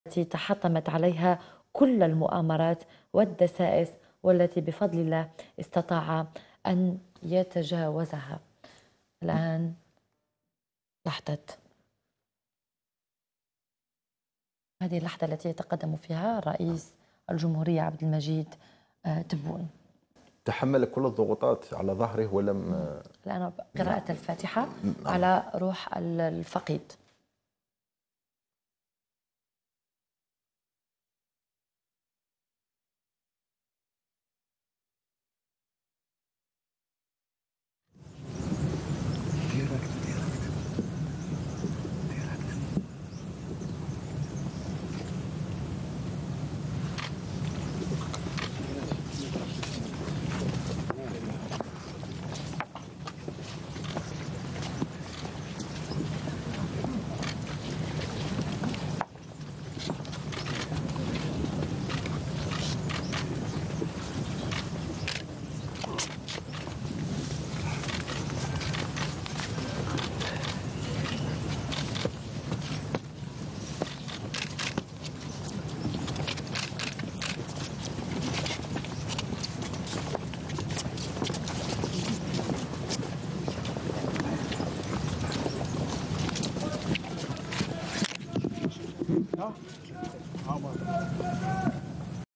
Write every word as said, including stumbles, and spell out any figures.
التي تحطمت عليها كل المؤامرات والدسائس، والتي بفضل الله استطاع أن يتجاوزها. الآن لحظة، هذه اللحظة التي يتقدم فيها رئيس الجمهورية عبد المجيد آه، تبون. تحمل كل الضغوطات على ظهره ولم. الآن قراءة الفاتحة على روح الفقيد.